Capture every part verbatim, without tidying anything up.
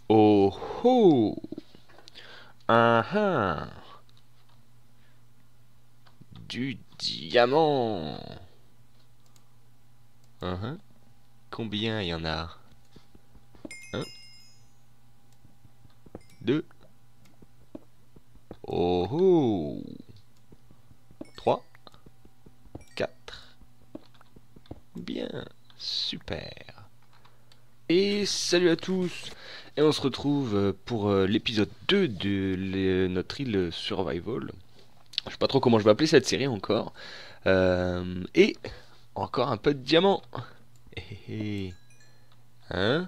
Oh oh. Ah ah. Du diamant. Ah ah. Combien il y en a? Un, deux. Oh oh. Trois, quatre. Bien. Super. Et salut à tous. Et on se retrouve euh, pour euh, l'épisode deux de les- notre île Survival. Je sais pas trop comment je vais appeler cette série encore. Euh, et encore un peu de diamant. Hé hé hé. Un,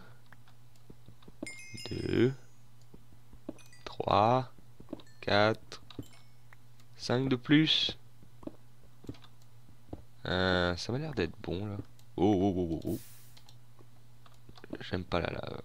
deux, trois, quatre, cinq de plus. Euh, ça m'a l'air d'être bon là. Oh oh oh oh oh. J'aime pas la lave.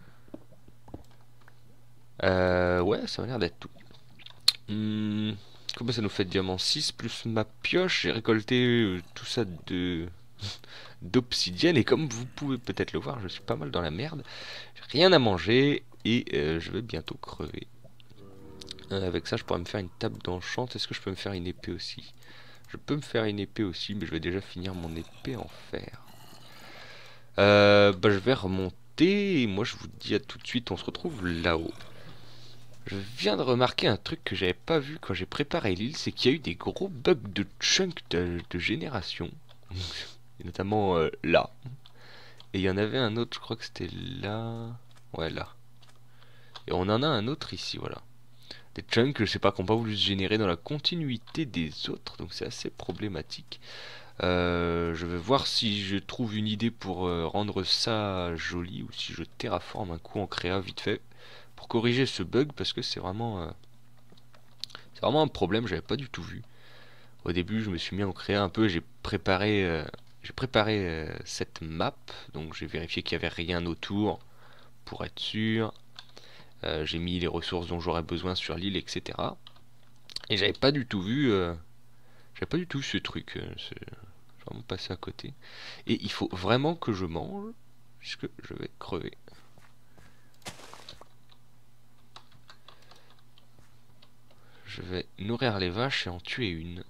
Euh, ouais, ça m'a l'air d'être tout. Hmm, combien ça nous fait de diamant? Six plus ma pioche. J'ai récolté euh, tout ça de d'obsidienne. Et comme vous pouvez peut-être le voir, je suis pas mal dans la merde. J'ai rien à manger et euh, je vais bientôt crever. Euh, avec ça, je pourrais me faire une table d'enchant. Est-ce que je peux me faire une épée aussi? Je peux me faire une épée aussi, mais je vais déjà finir mon épée en fer. Euh, bah, je vais remonter. Et moi, je vous dis à tout de suite. On se retrouve là-haut. Je viens de remarquer un truc que j'avais pas vu quand j'ai préparé l'île, c'est qu'il y a eu des gros bugs de chunk de, de génération. Et notamment euh, là. Et il y en avait un autre, je crois que c'était là. Ouais, là. Et on en a un autre ici, voilà. Des chunks, je sais pas, qui n'ont pas voulu se générer dans la continuité des autres, donc c'est assez problématique. Euh, je vais voir si je trouve une idée pour euh, rendre ça joli, ou si je terraforme un coup en créa vite fait, pour corriger ce bug, parce que c'est vraiment... Euh, c'est vraiment un problème, j'avais pas du tout vu. Au début, je me suis mis à en créer un peu, j'ai préparé, euh, j'ai préparé euh, cette map, donc j'ai vérifié qu'il n'y avait rien autour pour être sûr. Euh, j'ai mis les ressources dont j'aurais besoin sur l'île, et cetera. Et j'avais pas du tout vu, euh, j'avais pas du tout vu ce truc. Euh, c'est vraiment passé à côté. Et il faut vraiment que je mange, puisque je vais crever. Je vais nourrir les vaches et en tuer une.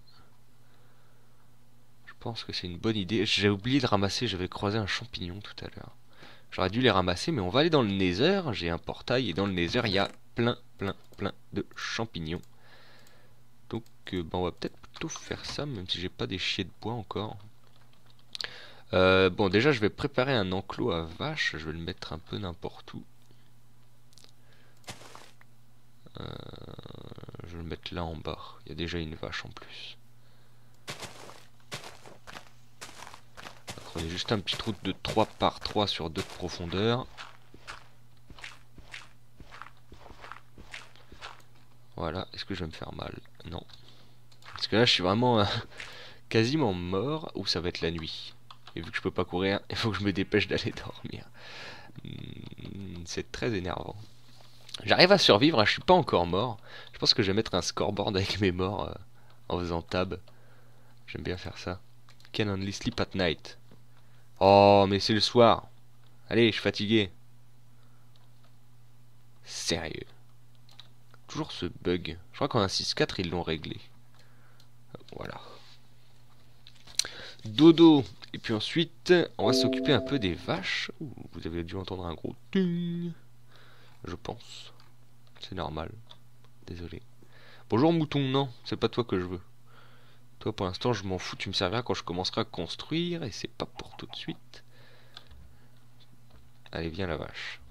Je pense que c'est une bonne idée. J'ai oublié de ramasser, j'avais croisé un champignon tout à l'heure. J'aurais dû les ramasser, mais on va aller dans le Nether. J'ai un portail et dans le Nether, il y a plein, plein, plein de champignons. Donc, euh, bah, on va peut-être plutôt faire ça, même si j'ai pas des chiers de bois encore. Euh, bon, déjà, je vais préparer un enclos à vaches. Je vais le mettre un peu n'importe où. Euh, je vais le mettre là en bas. Il y a déjà une vache en plus. On est juste un petit trou de trois par trois sur deux de profondeur. Voilà, est-ce que je vais me faire mal? Non. Parce que là, je suis vraiment euh, quasiment mort, ou ça va être la nuit. Et vu que je peux pas courir, il faut que je me dépêche d'aller dormir. Hmm, c'est très énervant. J'arrive à survivre, hein, je suis pas encore mort. Je pense que je vais mettre un scoreboard avec mes morts euh, en faisant tab. J'aime bien faire ça. Can only sleep at night. Oh, mais c'est le soir. Allez, je suis fatigué. Sérieux. Toujours ce bug. Je crois qu'en un six quatre, ils l'ont réglé. Voilà. Dodo. Et puis ensuite, on va s'occuper un peu des vaches. Ouh, vous avez dû entendre un gros ting. Je pense. C'est normal. Désolé. Bonjour mouton, non, c'est pas toi que je veux. Toi pour l'instant je m'en fous, tu me serviras quand je commencerai à construire et c'est pas pour tout de suite. Allez, viens la vache.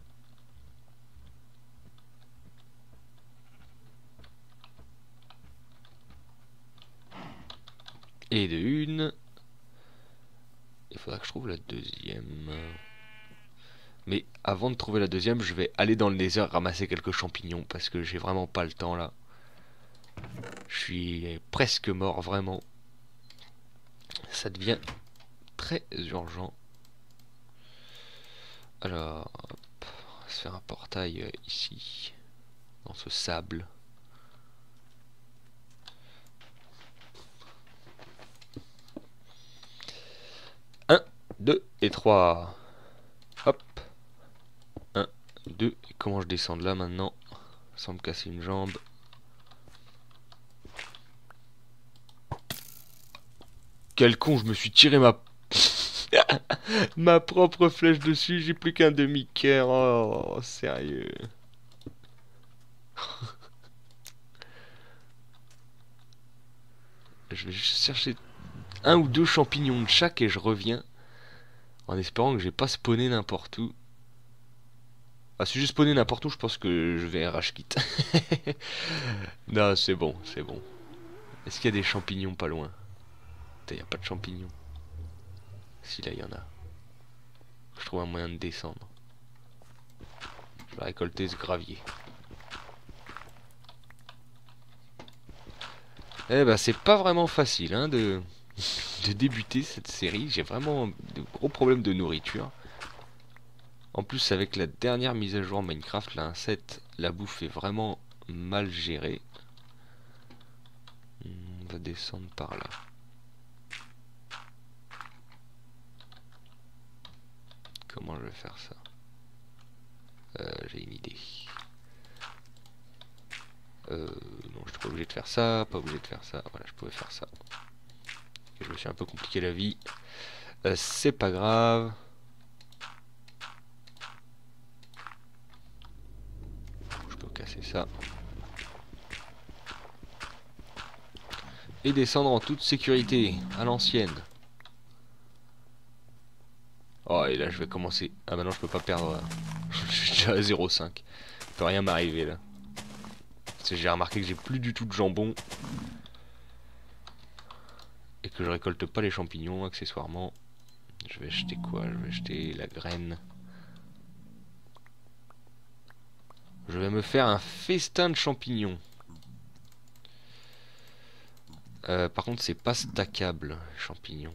Et de une. Il faudra que je trouve la deuxième. Mais avant de trouver la deuxième, je vais aller dans le nether ramasser quelques champignons parce que j'ai vraiment pas le temps là. Je suis presque mort vraiment. Ça devient très urgent. Alors, hop, on va se faire un portail euh, ici, dans ce sable. un, deux et trois. Hop. un, deux. Et comment je descends de là maintenant sans me casser une jambe? Quel con, je me suis tiré ma... ma propre flèche dessus, j'ai plus qu'un demi-cœur. Oh, sérieux. Je vais juste chercher un ou deux champignons de chaque et je reviens. En espérant que j'ai pas spawné n'importe où. Ah, si j'ai spawné n'importe où, je pense que je vais rage quit. Non, c'est bon, c'est bon. Est-ce qu'il y a des champignons pas loin? Il n'y a pas de champignons. Si, là, il y en a. Je trouve un moyen de descendre. Je vais récolter ce gravier. Eh ben, c'est pas vraiment facile hein, de... de débuter cette série. J'ai vraiment de gros problèmes de nourriture. En plus, avec la dernière mise à jour Minecraft, la un point sept, la bouffe est vraiment mal gérée. On va descendre par là. Comment je vais faire ça? euh, J'ai une idée. Euh, non, je suis pas obligé de faire ça, pas obligé de faire ça. Voilà, je pouvais faire ça. Et je me suis un peu compliqué la vie. Euh, c'est pas grave. Je peux casser ça. Et descendre en toute sécurité, à l'ancienne. Oh, et là je vais commencer. Ah, maintenant je peux pas perdre. Je suis déjà à zéro virgule cinq. Il peut rien m'arriver là. Parce que j'ai remarqué que j'ai plus du tout de jambon. Et que je récolte pas les champignons accessoirement. Je vais acheter quoi? Je vais acheter la graine. Je vais me faire un festin de champignons. Euh, par contre c'est pas stackable, les champignons.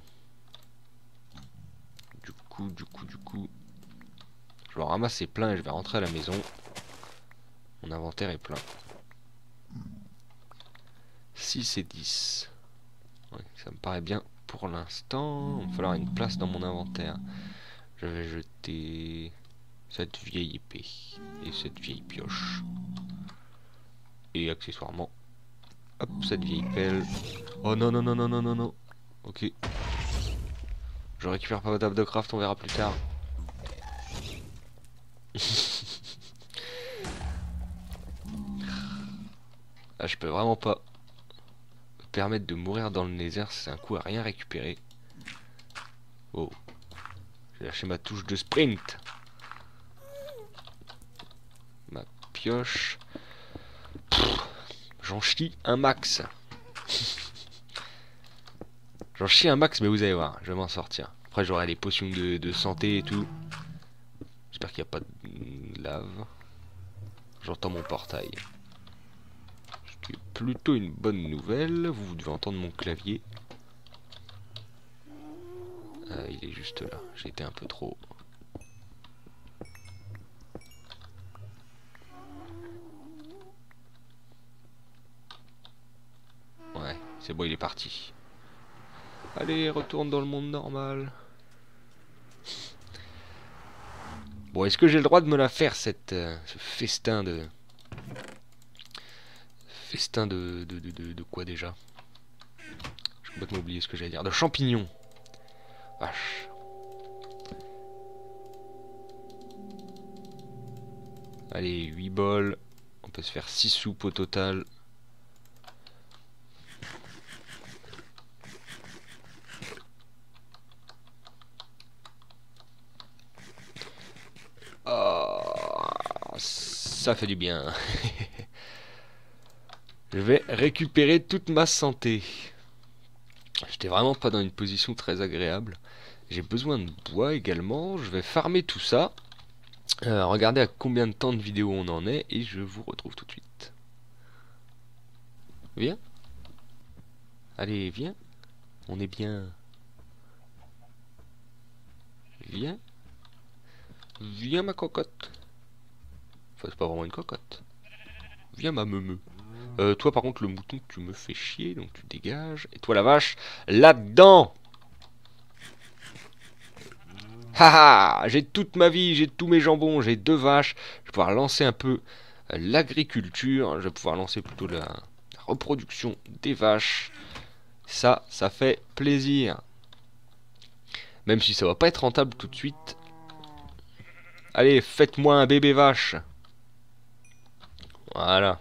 Du coup, du coup, du coup... Je vais en ramasser plein et je vais rentrer à la maison. Mon inventaire est plein. six et dix. Ouais, ça me paraît bien pour l'instant. Il va falloir une place dans mon inventaire. Je vais jeter cette vieille épée et cette vieille pioche. Et accessoirement, hop, cette vieille pelle. Oh non, non, non, non, non, non, non. Ok. Je récupère pas ma table de craft, on verra plus tard. Ah, je peux vraiment pas me permettre de mourir dans le nether, c'est un coup à rien récupérer. Oh. J'ai lâché ma touche de sprint. Ma pioche. J'en chie un max. J'en chie un max, mais vous allez voir, je vais m'en sortir. Après, j'aurai les potions de, de santé et tout. J'espère qu'il n'y a pas de lave. J'entends mon portail. Ce qui est plutôt une bonne nouvelle. Vous devez entendre mon clavier. Euh, il est juste là. J'ai été un peu trop... Ouais, c'est bon, il est parti. Allez, retourne dans le monde normal. Bon, est-ce que j'ai le droit de me la faire, cette, euh, ce festin de... Festin de... De, de, de, de quoi déjà? J'ai complètement oublié ce que j'allais dire. De champignons. Vache. Allez, huit bols. On peut se faire six soupes au total. Oh, ça fait du bien. Je vais récupérer toute ma santé. J'étais vraiment pas dans une position très agréable. J'ai besoin de bois également. Je vais farmer tout ça. Euh, regardez à combien de temps de vidéo on en est. Et je vous retrouve tout de suite. Viens. Allez, viens. On est bien. Viens. Viens ma cocotte. Enfin, c'est pas vraiment une cocotte. Viens ma meumeu. Euh, toi par contre le mouton tu me fais chier, donc tu dégages. Et toi la vache, là-dedans. Haha, j'ai toute ma vie, j'ai tous mes jambons, j'ai deux vaches. Je vais pouvoir lancer un peu euh, l'agriculture. Je vais pouvoir lancer plutôt la, la reproduction des vaches. Ça, ça fait plaisir. Même si ça va pas être rentable tout de suite. Allez, faites-moi un bébé vache. Voilà.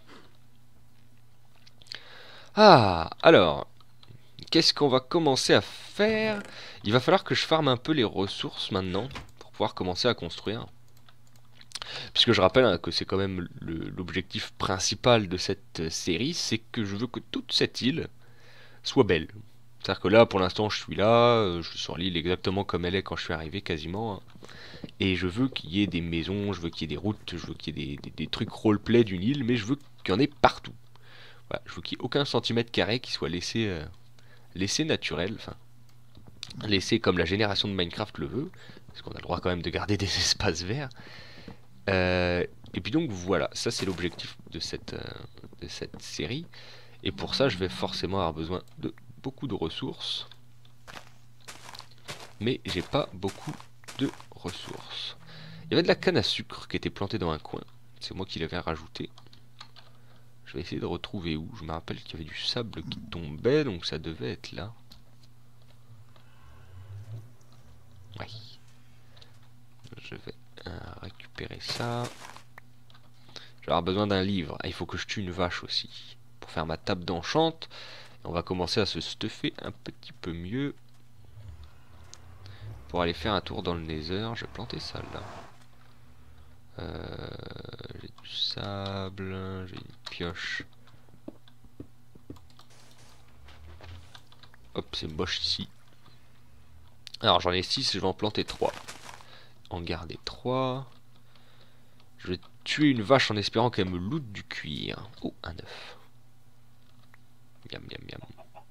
Ah, alors, qu'est-ce qu'on va commencer à faire? Il va falloir que je farme un peu les ressources maintenant pour pouvoir commencer à construire. Puisque je rappelle hein, que c'est quand même l'objectif principal de cette série, c'est que je veux que toute cette île soit belle. C'est-à-dire que là, pour l'instant, je suis là, euh, je suis sur l'île exactement comme elle est quand je suis arrivé quasiment. Hein. Et je veux qu'il y ait des maisons, je veux qu'il y ait des routes, je veux qu'il y ait des, des, des trucs roleplay d'une île, mais je veux qu'il y en ait partout. Voilà, je veux qu'il n'y ait aucun centimètre carré qui soit laissé, euh, laissé naturel, enfin, laissé comme la génération de Minecraft le veut, parce qu'on a le droit quand même de garder des espaces verts. Euh, et puis donc voilà, ça c'est l'objectif de cette, euh, de cette série. Et pour ça, je vais forcément avoir besoin de beaucoup de ressources. Mais j'ai pas beaucoup de ressources. Il y avait de la canne à sucre qui était plantée dans un coin. C'est moi qui l'avais rajouté. Je vais essayer de retrouver où. Je me rappelle qu'il y avait du sable qui tombait, donc ça devait être là. Oui. Je vais euh, récupérer ça. Je vais avoir besoin d'un livre. Ah, il faut que je tue une vache aussi. Pour faire ma table d'enchante. On va commencer à se stuffer un petit peu mieux. Pour aller faire un tour dans le Nether. Je vais planter ça là. Euh, j'ai du sable, j'ai une pioche. Hop, c'est moche ici. Alors j'en ai six, je vais en planter trois. En garder trois. Je vais tuer une vache en espérant qu'elle me loot du cuir. Oh, un œuf. Miam, miam, miam.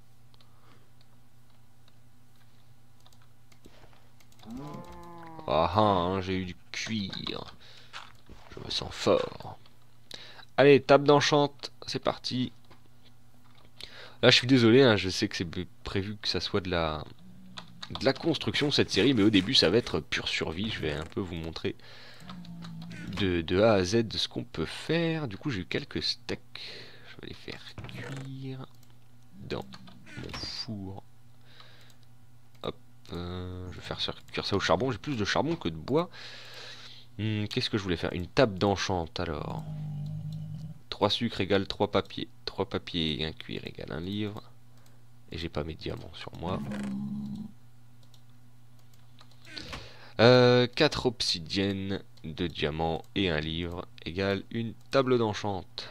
Ah ah, j'ai eu du cuir. Je me sens fort. Allez, table d'enchante, c'est parti. Là, je suis désolé, hein, je sais que c'est prévu que ça soit de la, de la construction, cette série, mais au début, ça va être pure survie. Je vais un peu vous montrer de, de A à Z de ce qu'on peut faire. Du coup, j'ai eu quelques steaks. Je vais les faire cuire dans mon four. Hop, euh, je vais faire cuire ça au charbon. J'ai plus de charbon que de bois. Hmm, qu'est-ce que je voulais faire? Une table d'enchante, alors. trois sucres égale trois papiers. trois papiers et un cuir égale un livre. Et j'ai pas mes diamants sur moi. Euh, quatre obsidiennes, deux diamants et un livre égale une table d'enchante.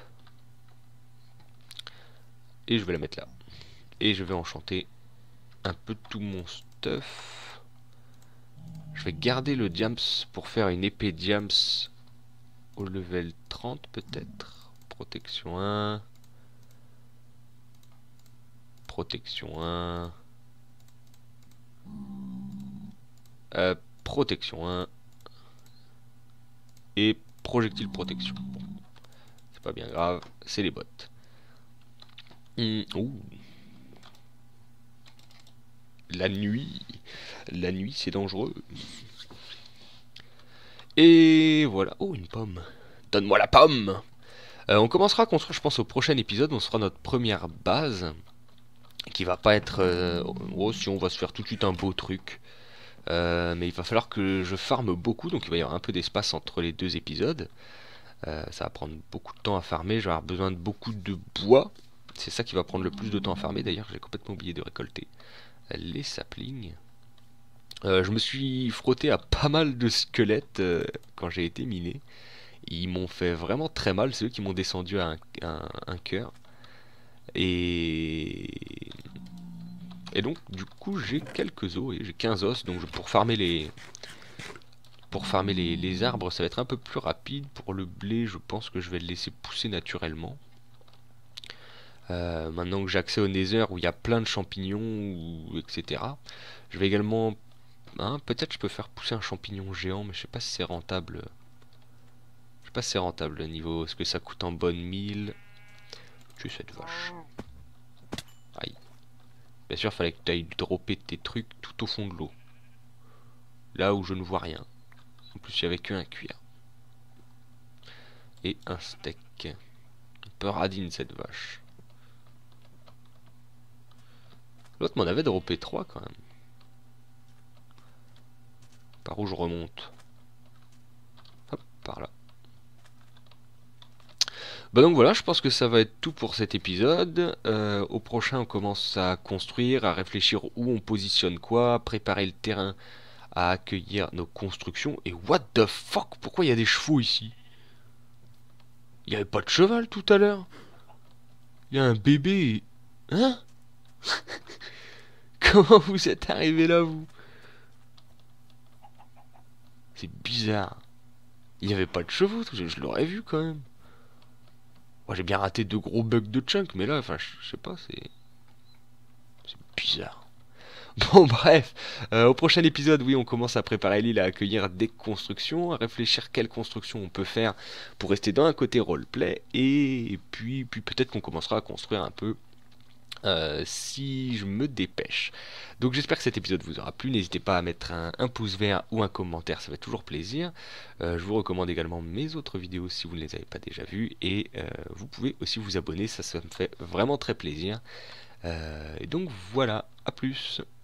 Et je vais la mettre là. Et je vais enchanter un peu tout mon stuff. Je vais garder le diams pour faire une épée diams au level trente peut-être. Protection un. Protection un. Euh, protection un. Et projectile protection. Bon, c'est pas bien grave, c'est les bottes. Mmh, ouh. La nuit. La nuit, c'est dangereux. Et voilà. Oh, une pomme. Donne-moi la pomme. Euh, on commencera à construire, je pense, au prochain épisode. On sera notre première base. Qui va pas être... Euh, oh, si on va se faire tout de suite un beau truc. Euh, mais il va falloir que je farme beaucoup. Donc il va y avoir un peu d'espace entre les deux épisodes. Euh, ça va prendre beaucoup de temps à farmer. Je vais avoir besoin de beaucoup de bois. C'est ça qui va prendre le plus de temps à farmer. D'ailleurs, j'ai complètement oublié de récolter les saplings. Euh, je me suis frotté à pas mal de squelettes euh, quand j'ai été miné. Ils m'ont fait vraiment très mal. C'est eux qui m'ont descendu à un, un, un cœur. Et... Et donc, du coup, j'ai quelques os. Et j'ai quinze os. Donc, je, pour farmer les... Pour farmer les, les arbres, ça va être un peu plus rapide. Pour le blé, je pense que je vais le laisser pousser naturellement. Euh, maintenant que j'ai accès au Nether où il y a plein de champignons, ou, et cetera. Je vais également... Hein, peut-être je peux faire pousser un champignon géant, mais je sais pas si c'est rentable. Je sais pas si c'est rentable au niveau... Est-ce que ça coûte en bonne mille? Tu es cette vache. Aïe. Bien sûr, il fallait que tu ailles dropper tes trucs tout au fond de l'eau. là où je ne vois rien. En plus, il n'y avait qu'un cuir. Et un steak. Un peu radine cette vache. L'autre m'en avait droppé trois quand même. Par où je remonte? Hop, par là. Bah donc voilà, je pense que ça va être tout pour cet épisode. Euh, au prochain, on commence à construire, à réfléchir où on positionne quoi, préparer le terrain à accueillir nos constructions. Et what the fuck? Pourquoi il y a des chevaux ici? Il n'y avait pas de cheval tout à l'heure? Il y a un bébé. Hein? Comment vous êtes arrivé là, vous? C'est bizarre. Il n'y avait pas de chevaux, je, je l'aurais vu quand même. Moi j'ai bien raté deux gros bugs de chunk, mais là, enfin, je, je sais pas, c'est... C'est bizarre. Bon bref, euh, au prochain épisode, oui, on commence à préparer l'île à accueillir des constructions, à réfléchir quelles constructions on peut faire pour rester dans un côté roleplay, et puis, puis peut-être qu'on commencera à construire un peu euh, si je me dépêche. Donc j'espère que cet épisode vous aura plu, n'hésitez pas à mettre un, un pouce vert ou un commentaire, ça fait toujours plaisir. Euh, je vous recommande également mes autres vidéos si vous ne les avez pas déjà vues, et euh, vous pouvez aussi vous abonner, ça, ça me fait vraiment très plaisir. Euh, et donc voilà, à plus.